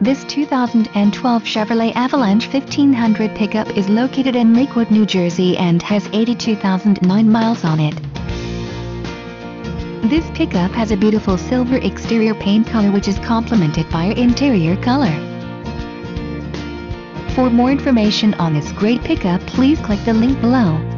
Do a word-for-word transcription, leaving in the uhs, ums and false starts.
This two thousand twelve Chevrolet Avalanche fifteen hundred pickup is located in Lakewood, New Jersey and has eighty-two thousand nine miles on it. This pickup has a beautiful silver exterior paint color which is complemented by an interior color. For more information on this great pickup, please click the link below.